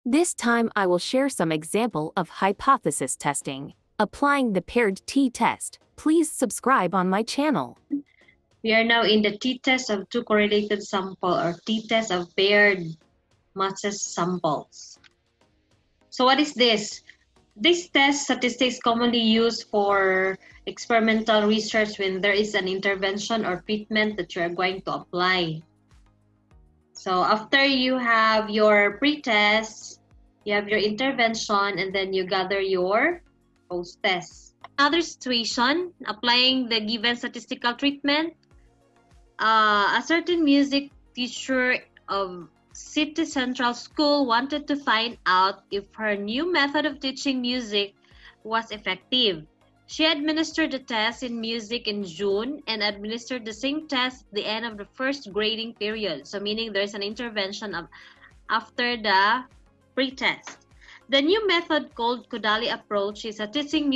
This time I will share some example of hypothesis testing, applying the paired t-test. Please subscribe on my channel. We are now in the t-test of two correlated samples or t-test of paired matches samples. So what is this? This test statistics commonly used for experimental research when there is an intervention or treatment that you are going to apply. So after you have your pre-test, you have your intervention, and then you gather your post-test. Another situation, applying the given statistical treatment. A certain music teacher of City Central School wanted to find out if her new method of teaching music was effective. She administered the test in music in June and administered the same test at the end of the first grading period. So meaning there's an intervention after the pre-test. The new method called Kodali approach is a teaching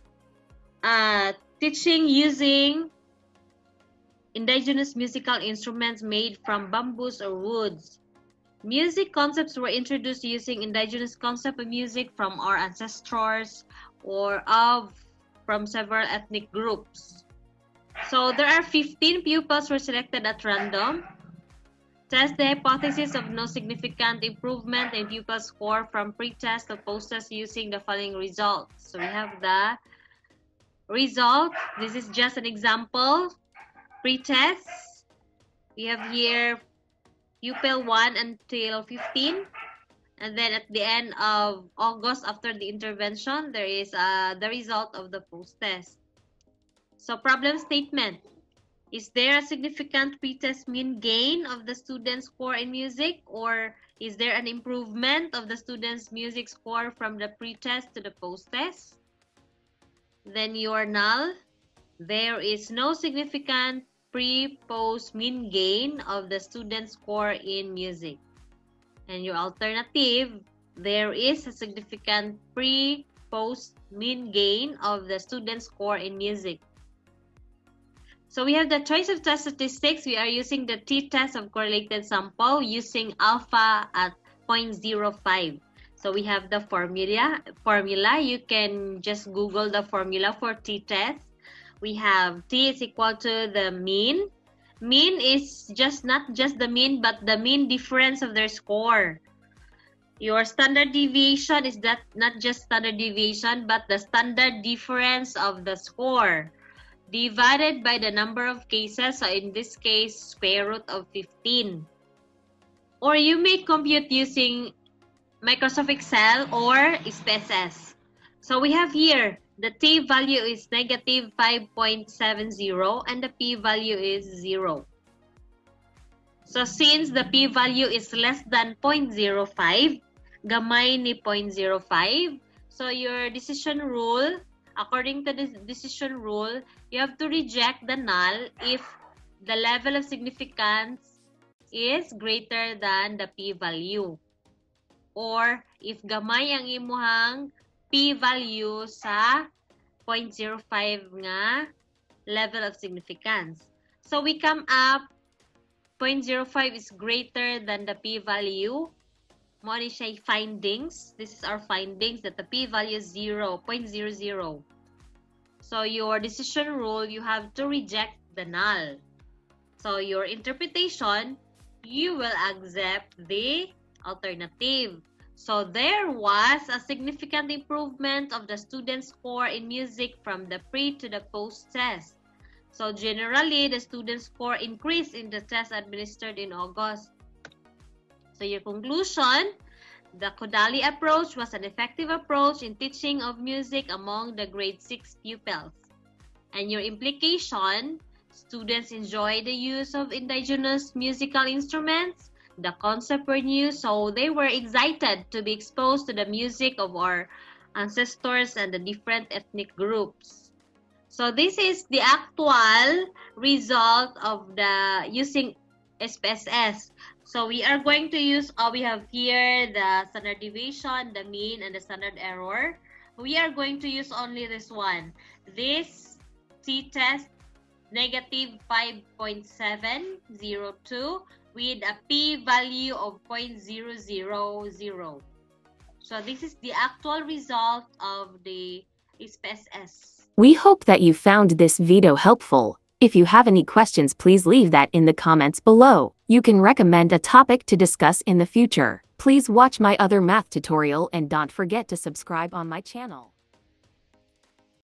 using indigenous musical instruments made from bamboos or woods. Music concepts were introduced using indigenous concept of music from our ancestors or from several ethnic groups. So there are 15 pupils were selected at random. Test the hypothesis of no significant improvement in pupil score from pre-test to post-test using the following results. So we have the result. This is just an example. Pre-test. We have here pupil 1 until 15. And then at the end of August, after the intervention, there is the result of the post-test. So problem statement. Is there a significant pre-test mean gain of the student's score in music? Or is there an improvement of the student's music score from the pre-test to the post-test? Then your null. There is no significant pre-post mean gain of the student's score in music. And your alternative, there is a significant pre-post mean gain of the student's score in music. So we have the choice of test statistics. We are using the t-test of correlated sample using alpha at 0.05. So we have the formula. You can just Google the formula for t-test. We have t is equal to the mean. Mean is not just the mean, but the mean difference of their score. Your standard deviation is not just standard deviation, but the standard difference of the score divided by the number of cases. So in this case, square root of 15. Or you may compute using Microsoft Excel or SPSS. So we have here the t value is negative 5.70 and the p value is 0. So since the p value is less than 0.05, gamay ni 0.05, so your decision rule, according to this decision rule, you have to reject the null if the level of significance is greater than the p value. Or if gamay ang imuhang p-value sa 0.05 nga level of significance. So we come up 0.05 is greater than the p-value. Mo ni siya findings. This is our findings that the p-value is 0.00. So your decision rule, you have to reject the null. So your interpretation, you will accept the alternative. So there was a significant improvement of the student's score in music from the pre to the post test. So generally, the student's score increased in the test administered in August. So your conclusion, the Kodali approach was an effective approach in teaching of music among the grade 6 pupils. And your implication, students enjoy the use of indigenous musical instruments. The concept were new, so they were excited to be exposed to the music of our ancestors and the different ethnic groups. So this is the actual result of the using SPSS. So we are going to use, we have here the standard deviation, the mean, and the standard error. We are going to use only this one. This t-test, negative 5.702 with a p-value of 0.000. So this is the actual result of the SPSS. We hope that you found this video helpful. If you have any questions, please leave that in the comments below. You can recommend a topic to discuss in the future. Please watch my other math tutorial and don't forget to subscribe on my channel.